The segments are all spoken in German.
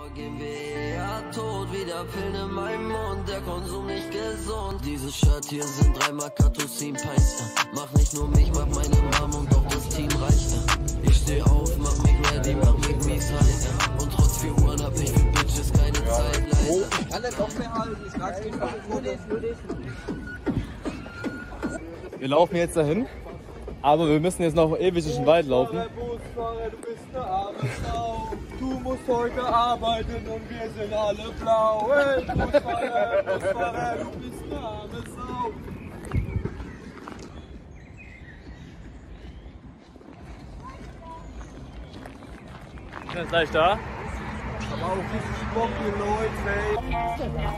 gehen wir eher tot. Wieder Pillen in meinem Mund, der Konsum nicht gesund. Dieses Shirt hier sind 3 Macatosin Pints. Mach nicht nur mich, mach meine Mom und auch das Team reich. Ich steh auf, mach mich ready, mach mich mies high. Und trotz 4 Uhr hab ich für Bitches keine Zeit, leider. Ich kann das doch mehr halten, ich sag's dir. Wir laufen jetzt dahin, aber wir müssen jetzt noch ewig durch den Wald laufen. Busfahrer, du bist eine arme Sau. Du musst heute arbeiten und wir sind alle blau. Hey, Busfahrer, du bist eine arme Sau. Ich bin gleich da. Aber auch richtig Bock, die Leute.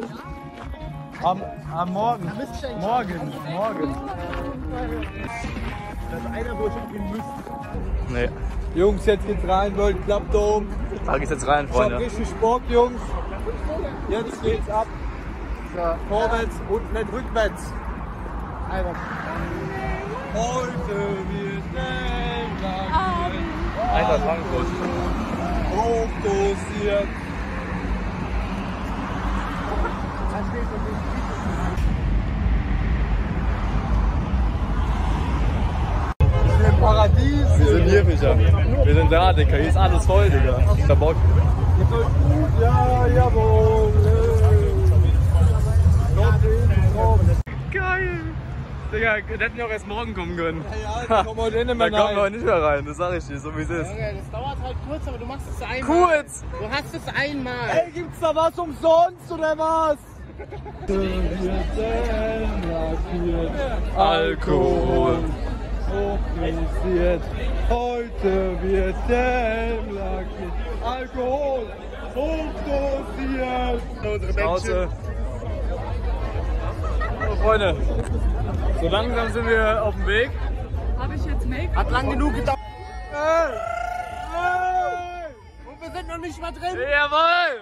Am Morgen. Morgen. Das ist einer, wo ich hingehen müsste. Nee. Jungs, jetzt geht's rein, World Club Dome. Da geht's jetzt rein, Ich hab Freunde. richtig Bock, Jungs. Jetzt geht's ab. Vorwärts und nicht rückwärts. Heute wird der Alter, Frankfurt. hochdosiert. Im Paradies. Wir sind hier, Fischer. Wir sind da, Digga. Hier ist alles voll, Digga. Ich hab Bock. Ja, jawohl. Geil! Digga, wir hätten ja auch erst morgen kommen können. Ja, da kommen wir heute Da kommen wir heute nicht mehr rein, das sag ich dir, so wie es ist. Das dauert halt kurz, aber du machst es einmal. Kurz! Du hast es einmal. Ey, gibt's da was umsonst oder was? Alkohol. Hochdosiert. Heute wird Helm lackiert. Alkohol. Hochdosiert. Pause. So, Freunde, so langsam sind wir auf dem Weg. Habe ich jetzt Make-up? Hat lang genug gedauert. Hey! Hey! Und wir sind noch nicht mal drin. Jawohl!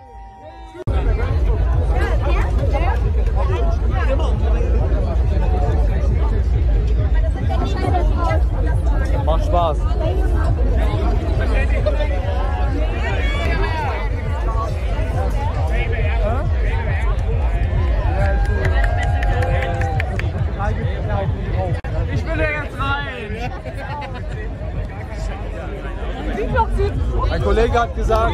Macht Spaß. Ich will ja jetzt rein. Ein Kollege hat gesagt,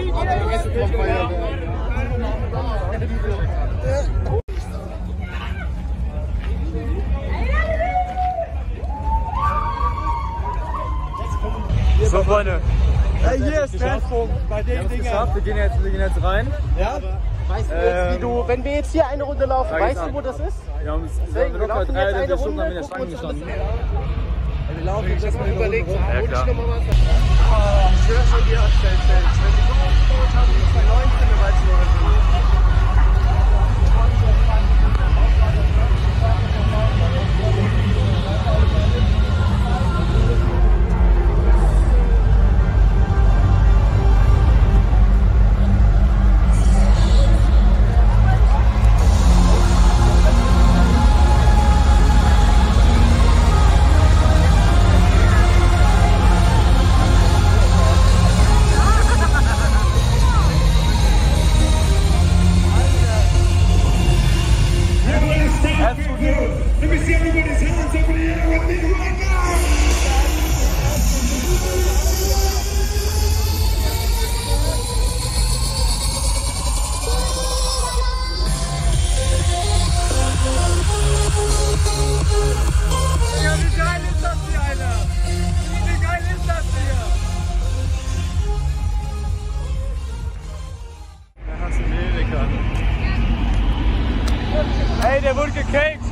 So, Freunde, hey, hier ist Treffpunkt bei den Dingen. wir gehen jetzt rein. Ja? Weißt du jetzt, wie du, wenn wir jetzt hier eine Runde laufen, Da weißt geht's du, ab. wo das ist? Wir haben Deswegen, wir laufen jetzt eine Stunden Runde, in der gucken Schlange uns alles gestanden. an. Wir laufen jetzt Mal überlegt, Ja, hol klar. dich nochmal was. Ich schwör schon dir, wenn wir so aufgebaut haben, wie 2019, dann weißt du, wo wir sind. Let me see everybody's hands up in the air with me right now! Ja, wie geil ist das hier, Alter? Wie geil ist das hier? Da hast du den Lecker. Ey, der wurde gecaked.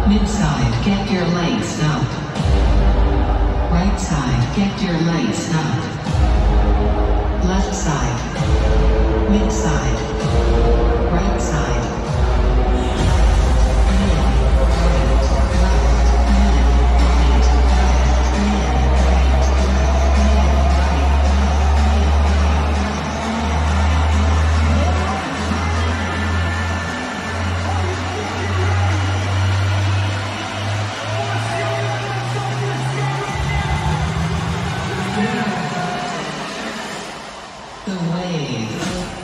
Mid-side, get your legs up. Right side, get your legs up. Left side. Mid-side. Right side. The wave.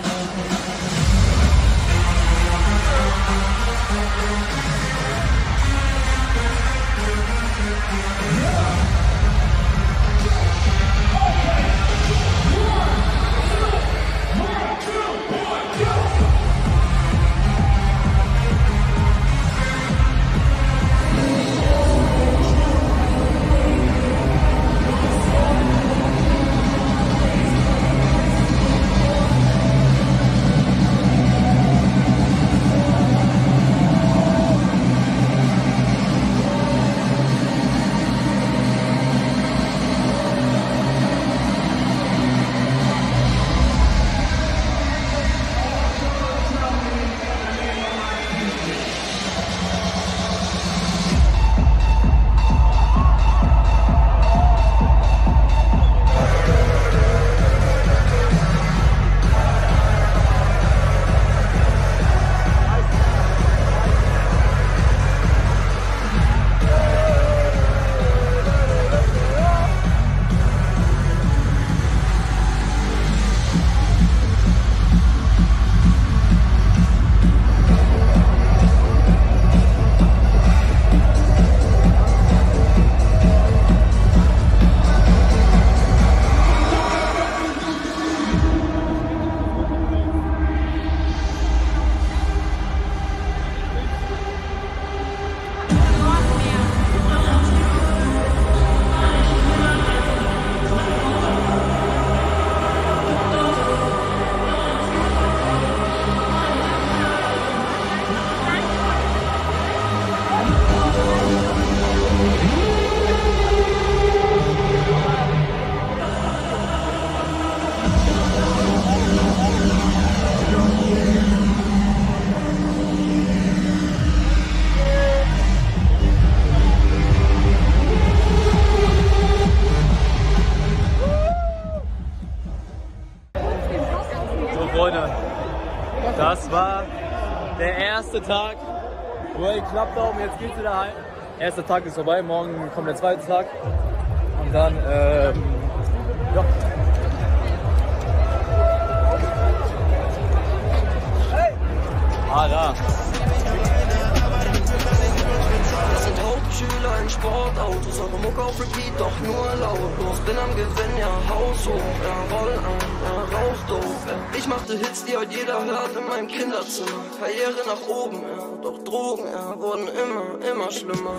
Freunde, das war der erste Tag. Well, knapp da oben, jetzt geht's wieder heim. Erster Tag ist vorbei, morgen kommt der zweite Tag. Und dann, ja. Ah, da. Das sind Hauptschüler in Sportautos, eure Mucke auf Repeat, doch nur lautlos. Bin am Gewinn, ja, Haus hoch, ja, roll ein, ja, rauch doof, ja. Ich machte Hits, die heute jeder hört in meinem Kinderzimmer. Karriere nach oben, ja, doch Drogen, ja, wurden immer schlimmer.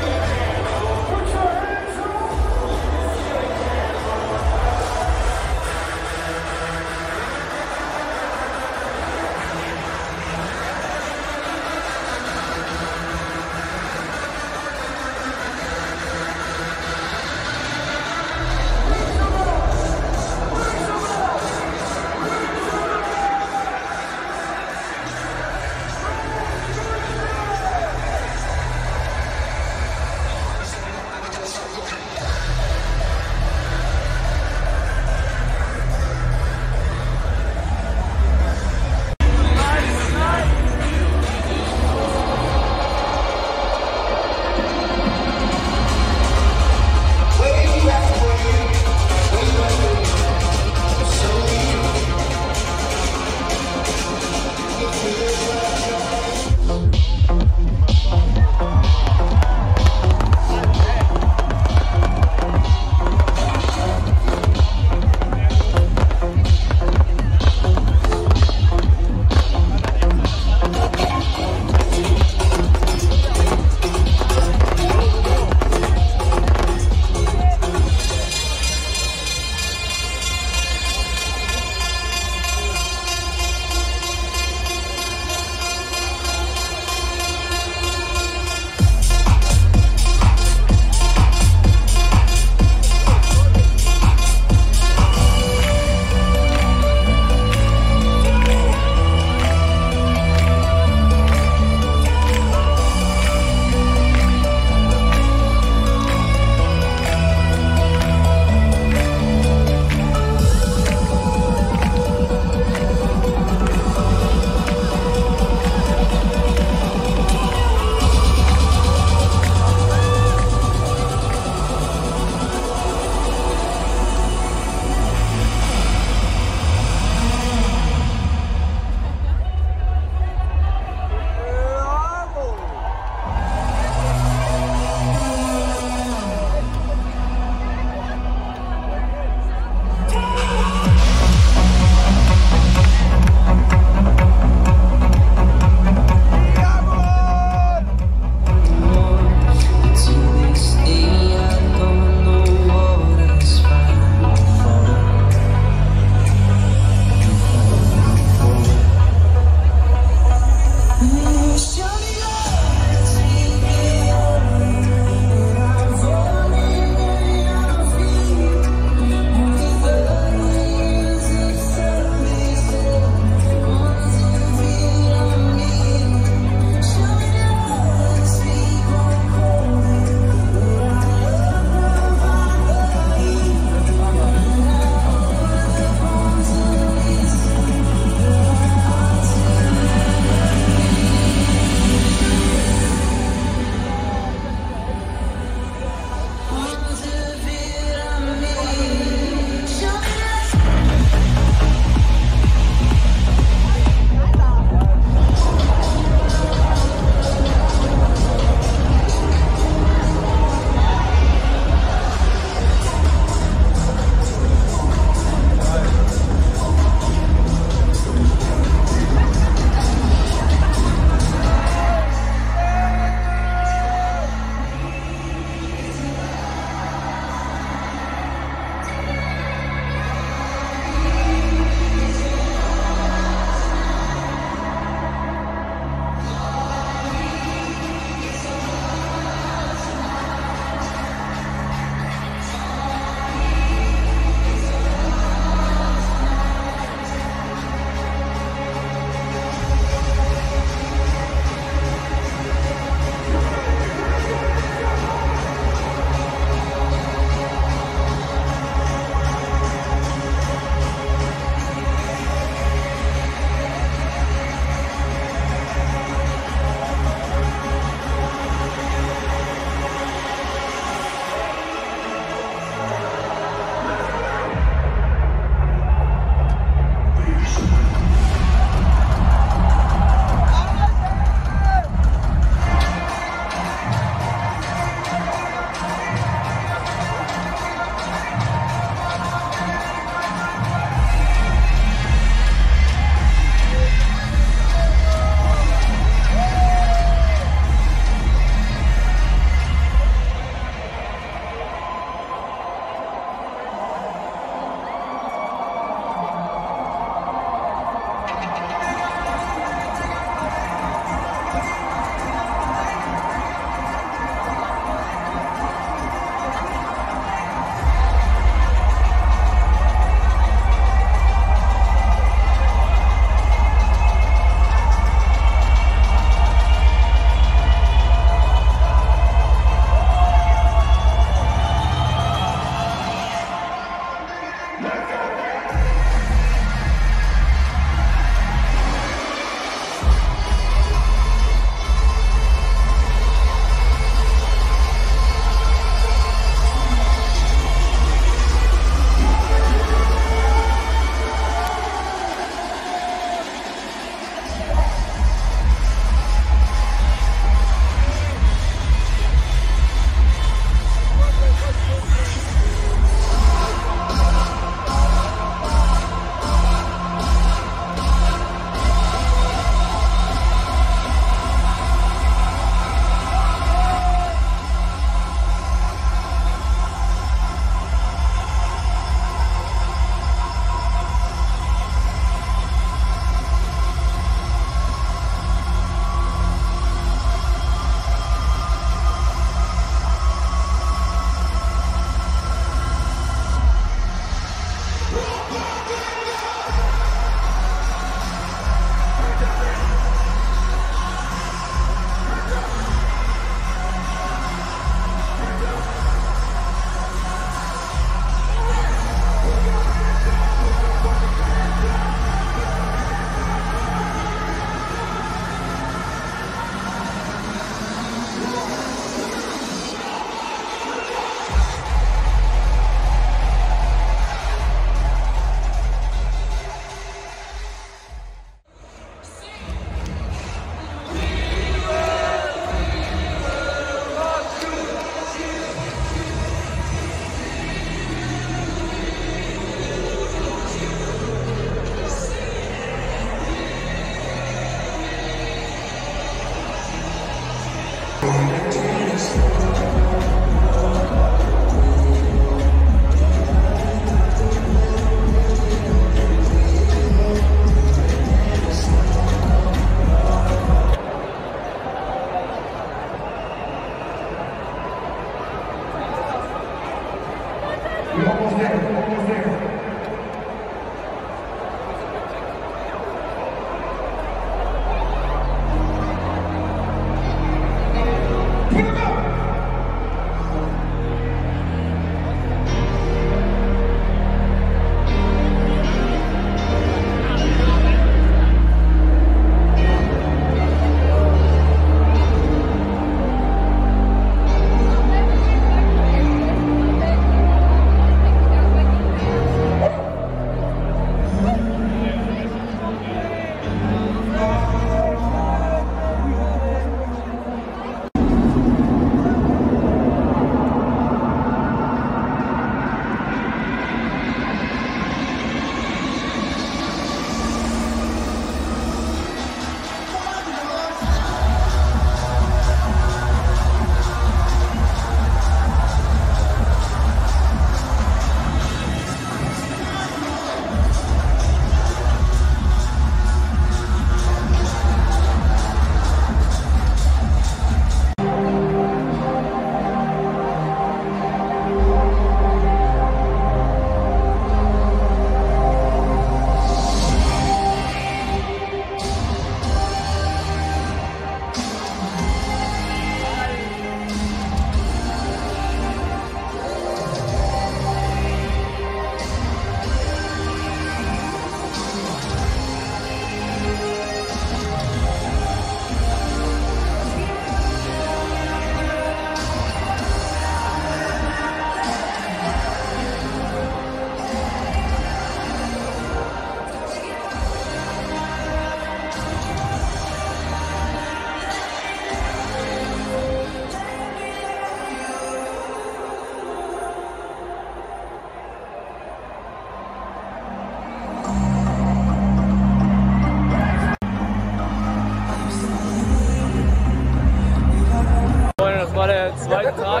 zweiten Tag.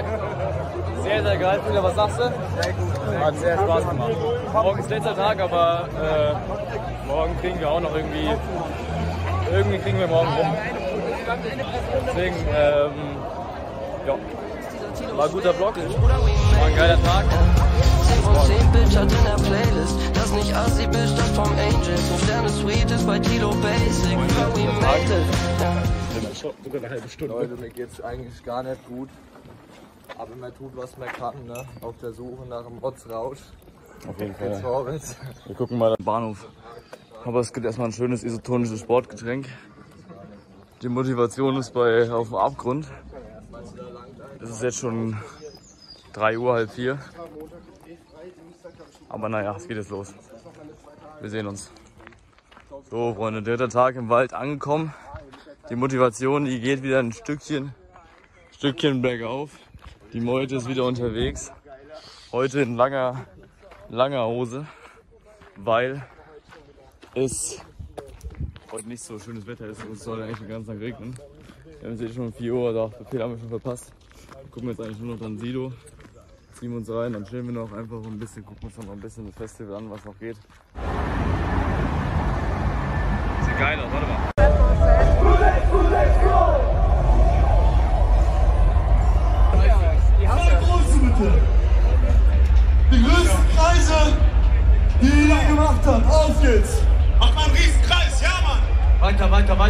Sehr, sehr geil. Peter, was sagst du? Sehr gut. Hat sehr Spaß gemacht. Morgen ist letzter Tag, aber morgen kriegen wir auch noch irgendwie kriegen wir morgen rum. Deswegen, ja, war ein guter Vlog, war ein geiler Tag. 10 von 10 Bitch hat in der Playlist. Das nicht Assi Bitch, das vom Angels. 5 Sterne Sweet ist bei Tilo Basic. We made it. Sogar eine halbe Stunde. Leute, mir geht's eigentlich gar nicht gut. Aber man tut, was man kann, ne? Auf der Suche nach dem Motzrausch. Auf jeden Fall. Wir gucken mal am Bahnhof. Aber es gibt erstmal ein schönes isotonisches Sportgetränk. Die Motivation ist auf dem Abgrund. Es ist jetzt schon 3 Uhr, halb 4. Aber naja, es geht jetzt los. Wir sehen uns. So Freunde, dritter Tag im Wald angekommen. Die Motivation, die geht wieder ein Stückchen bergauf. Die Meute ist wieder unterwegs. Heute in langer Hose, weil es heute nicht so schönes Wetter ist. Es soll eigentlich den ganzen Tag regnen. Wir haben jetzt schon um 4 Uhr, also Befehl haben wir schon verpasst. Wir gucken jetzt eigentlich nur noch dann Sido. Ziehen wir uns rein, dann chillen wir noch einfach ein bisschen, gucken uns noch ein bisschen das Festival an, was noch geht. Sieht geil aus, warte mal. Die größten Kreise, die jeder gemacht hat. Auf geht's! Mach mal einen Riesenkreis, ja Mann! Weiter, Freunde.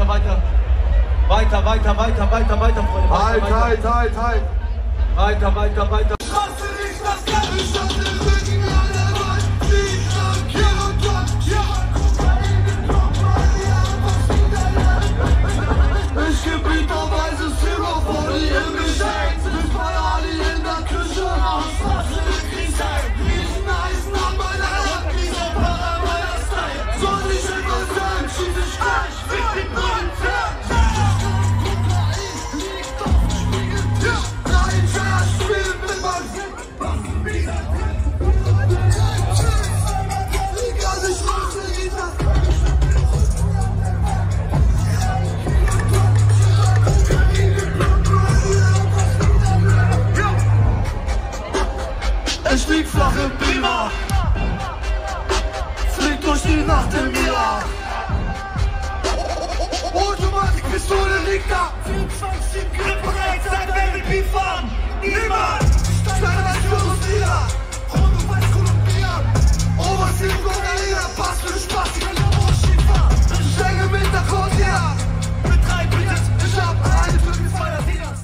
Halt! Weiter. Straße nicht, das kann ich auf den Rücken an der Wand. Die krank hier und dort. Ja, Kokain im Kopf, weil die einfach wieder. Ich geb literweise Zero vor die im Geschenk. Mit bei Ali in der Küche. Was will ich sein? Rieseneisen an meiner Hand. Dieser Paranoia-Style. Soll ich etwas sagen? Schieß ich gleich. Ich bin neuen Fan. Kokain liegt auf dem Spiegel. Ja, Leidenschaft spielt mit meinem Sinn. Was wieder Ficker! 24 Griffbereit, sein Baby fahren! Niemand! Steine als Virus nieder! Rund und weiß Kolumbia! Obersten Gorilla, Pass für den Spaß, ich will Lambo-Schiefer! Ich hänge mit der Corsia! Mit 3 Bitches, ich hab eine für die Feier-Dinas!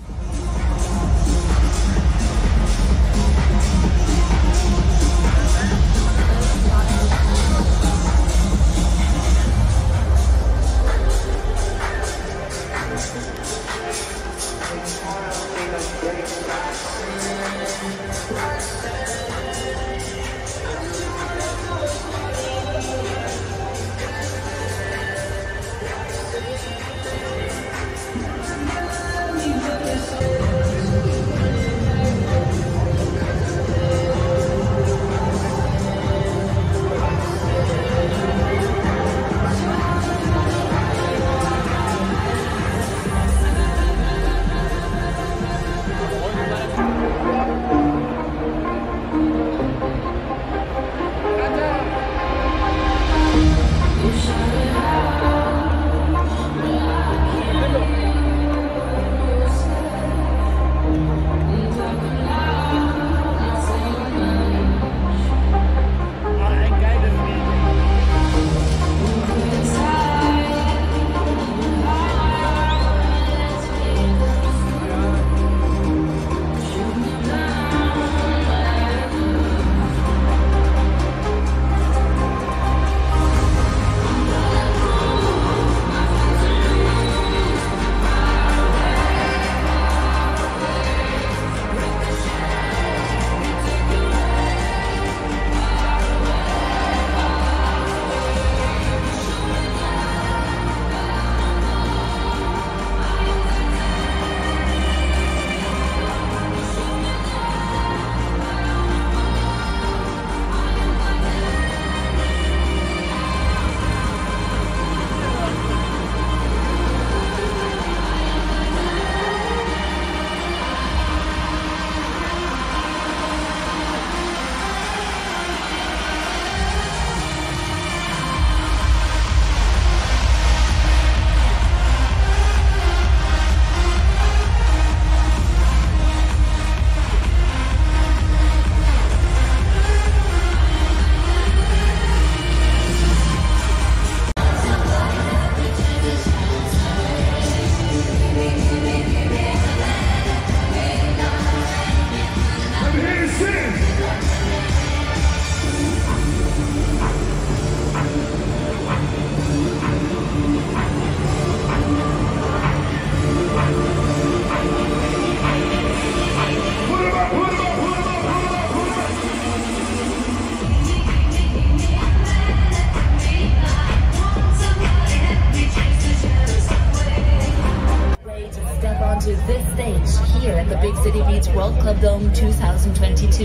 To this stage here at the Big City Beats World Club Dome 2022.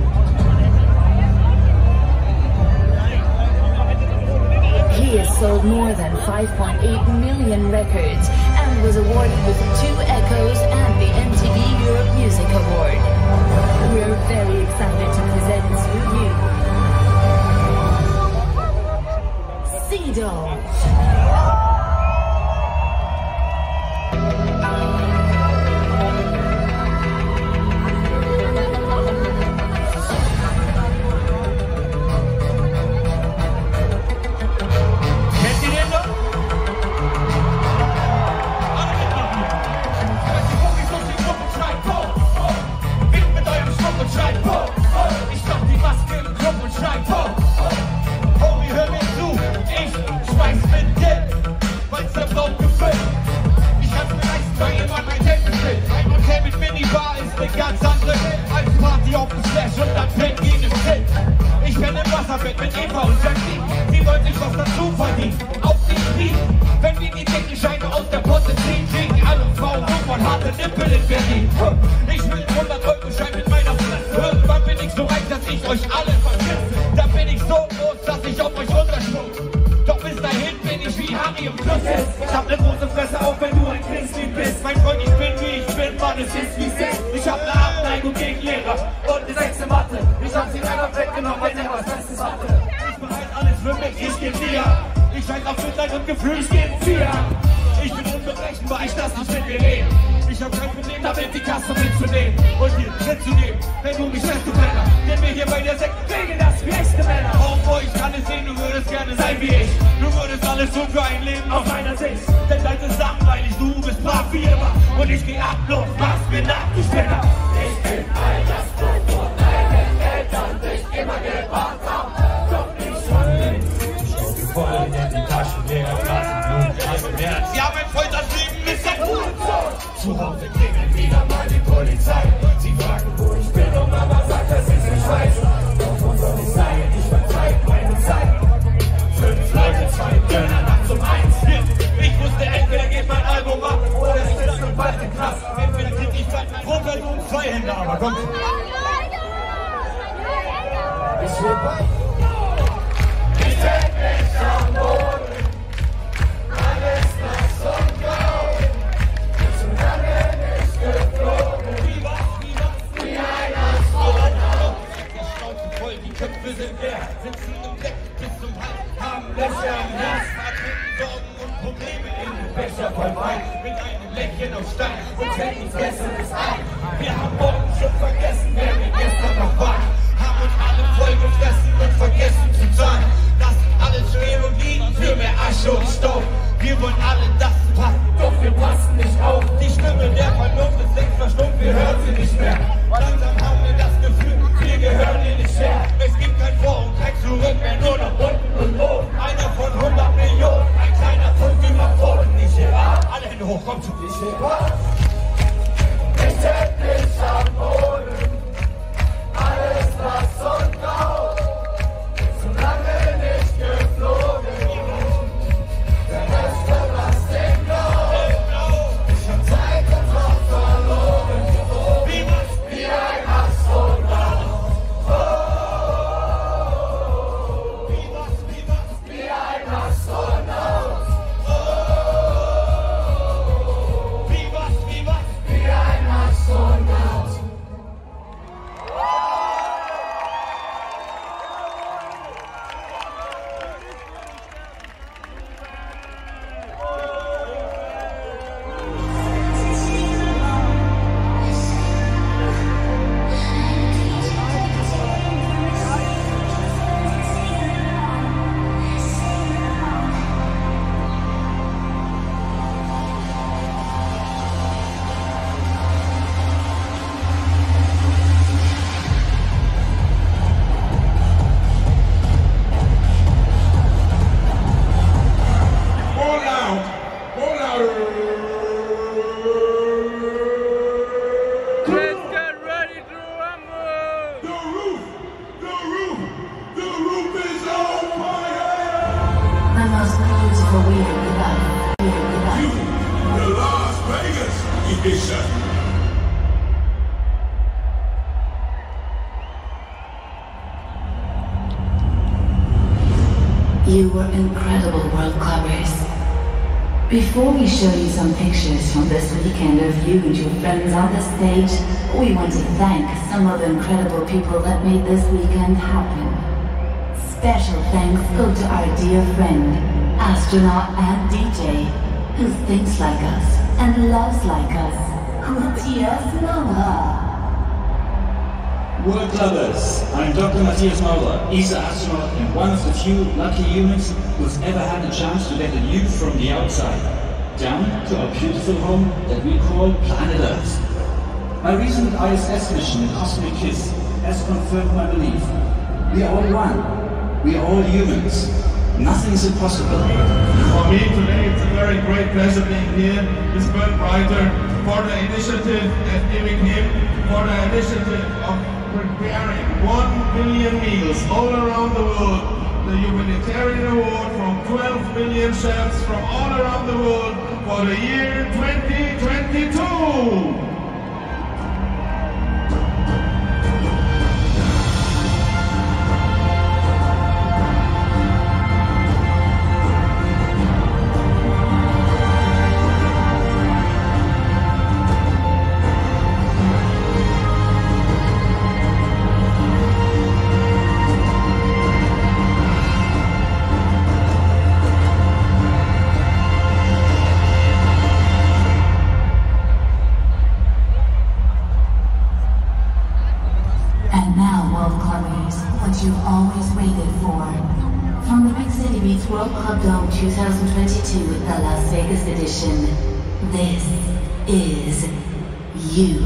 He has sold more than 5.8 million records and was awarded with 2 Echoes and the MTV Europe Music Award. We're very excited to present to you Sea-Dog. Ganz andere als Party auf dem Splash und dann Peng gegen den Pit. Ich bin im Wasserbett mit Eva und Jackie. Sie wollen sich was dazu verdienen. Auf die Street, wenn wir die dicken Scheine aus der Potte ziehen, kriegen alle Frauen und harte Nippel in Berlin. Ich will 100-Euro-Schein mit meiner Fresse. Irgendwann bin ich so reich, dass ich euch alle vergesse. Da bin ich so groß, dass ich auf euch runterschluck. Doch bis dahin bin ich wie Harry im Fluss. Ich hab ne große Fresse, auch wenn du ein Christlieb bist. Mein Freund, ich bin wie ich bin, Mann, es ist wie es ist. Ich hab ne Abneigung gegen Lehrer und ne 6 in Mathe. Ich hab sie leider weggenommen, weil er was Bestes hatte. Ich bereit alles für mich, ich geb dir. Ich scheiß auf Mitleid und Gefühl, ich geb 4. Ich bin unberechenbar. besten war ich das nicht mit mir reden. Ich hab kein Problem damit, die Kasse mitzunehmen und dir mitzugeben, wenn du mich lässt, du Penner. Denn wir hier bei der Sekt regeln das wie echte Männer. Homeboy, ich kann es sehen, du würdest gerne sein wie ich. Du würdest alles tun für ein Leben aus meiner Sicht. Denn dein ist langweilig, du bist brav wie immer. Und ich geh ab, los, machst mir nach, du Spinner. Ich bin all das Blut, wo deine Eltern dich immer gebracht haben. Doch nicht von den voll in die Taschen, leer Blut, also mehr. Sie haben ein Freund, das Leben ist ein Hurensohn. Zu Hause klingelt wieder mal die Polizei. Sie fragen, wo ich bin und Mama sagt, dass sie es nicht weiß. Doch wo soll ich sein? Ich vertreib meine Zeit. 5 Leute, 2 Döner nachts um 1. Ich wusste, entweder geht mein Album ab oder ich sitze schon bald im Knast. Entweder krieg ich bald mein Rumpel und 2 Hände, aber komm. Ich will bei. Ich denk nicht am Boden. Alles nass und grau. Zu lange nicht geflogen. Wie ein Astronaut. Die Schnauze voll, die Köpfe sind leer. Sitzen im Deck bis zum Hals, haben Löcher im Herz. Hatten Sorgen und Probleme in den Becher voll Wein. Mit einem Lächeln auf Stein und fällt nichts Besseres ein. Wir haben morgen schon vergessen, wer wir gestern noch waren. Haben uns alle voll gefressen und vergessen zu zahlen. Lassen alle stehen und liegen für mehr Asche und Staub. Wir wollen alle, dass es passt, doch wir passen nicht auf. Die Stimme der Vernunft ist längst verstummt, wir hören sie nicht mehr. Langsam haben wir das Gefühl, wir gehören hier nicht her. Es gibt kein Vor und kein Zurück mehr, nur noch unten und oben. Einer von 100 Millionen, ein kleiner Punkt überfordert. Ich heb ab, alle Hände hoch, komm zu dir. Ich heb ab, ich heb dich am Boden. Alles nass und grau, zu lange nicht geflogen. Der Beste, was den Blau. Ich hab Zeit und Kopf verloren. Wie ein Astronaut. Wie ein Astronaut. Wie ein Astronaut. You were incredible, World Clubbers. Before we show you some pictures from this weekend of you and your friends on the stage, we want to thank some of the incredible people that made this weekend happen. Special thanks go to our dear friend, astronaut and DJ, who thinks like us and loves like us, Matthias Maurer. World Clubbers, I'm Dr. Matthias Maurer, ESA astronaut and one of the few lucky humans who's ever had the chance to get a view from the outside, down to our beautiful home that we call Planet Earth. My recent ISS mission in Cosmic Kiss has confirmed my belief. We are all one. We are all humans. Nothing is impossible. For me today it's a very great pleasure being here with Bernd Breiter for the initiative and giving him for the initiative of preparing 1 billion meals all around the world. The humanitarian award from 12 million chefs from all around the world for the year 2022. moment you've always waited for. From the Big City Beats World Club Dome 2022 with the Las Vegas edition, this is You.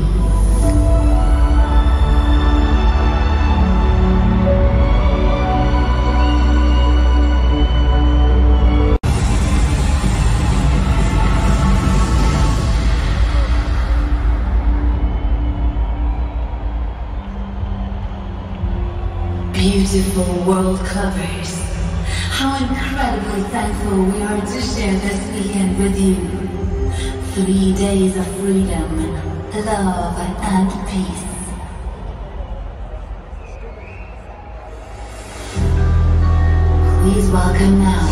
Beautiful world clubbers, how incredibly thankful we are to share this weekend with you. 3 days of freedom, love, and peace. Please welcome now.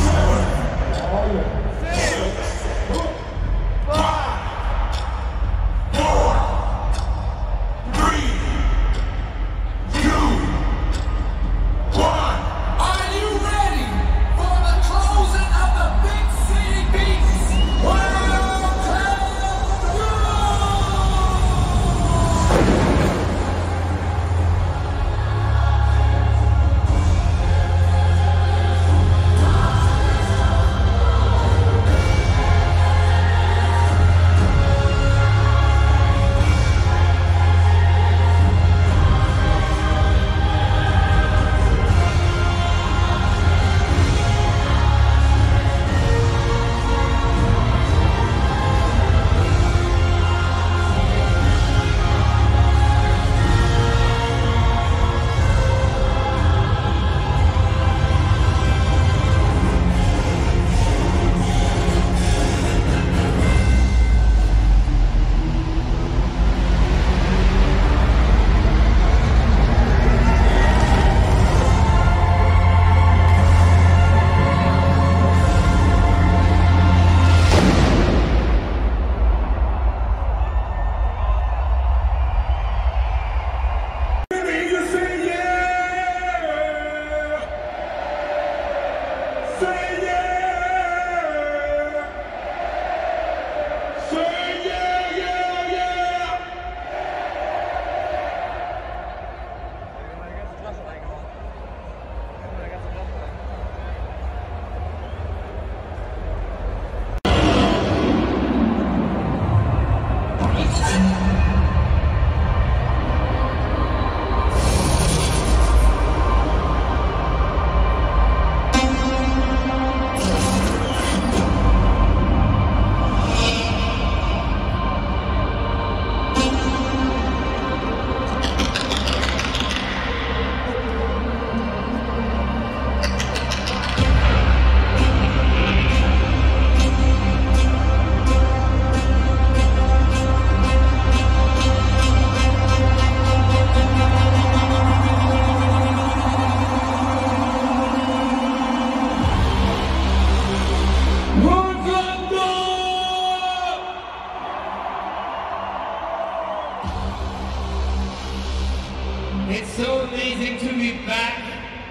It's so amazing to be back.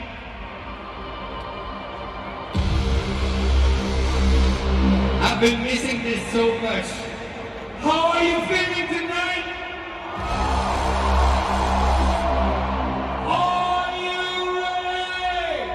I've been missing this so much. How are you feeling tonight? Are you ready?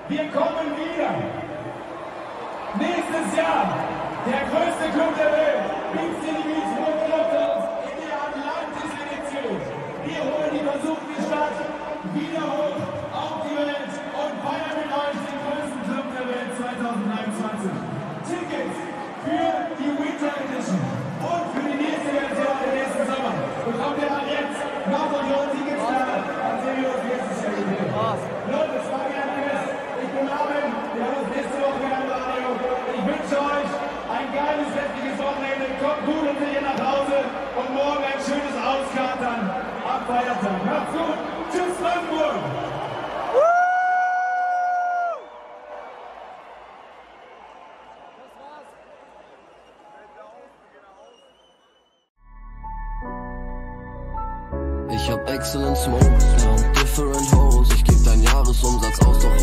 Wir kommen wieder. Nächstes Jahr der größte Club der Welt, Big City Beats Rockers in der Atlantis-Edition. Wir holen die versuchte Stadt wieder hoch auf die Welt und feiern mit euch den größten Club der Welt 2023. Tickets für die Winter Edition und für die nächste Version im nächsten Sommer bekommt ihr ab jetzt noch von Leuten Tickets da. Dann sehen wir uns nächstes Jahr wieder. Leute, es war mir ein Fest. Ich bin Armin. Wir haben uns nächste Woche wieder im Radio. Ich wünsche euch ein geiles, festliches Wochenende. Kommt gut und sicher nach Hause und morgen ein schönes Auskatern am Feiertag. Macht's gut. Tschüss, Brandenburg. Ich hab excellent Smoke, different Hoes. Ich geb deinen Jahresumsatz aus, doch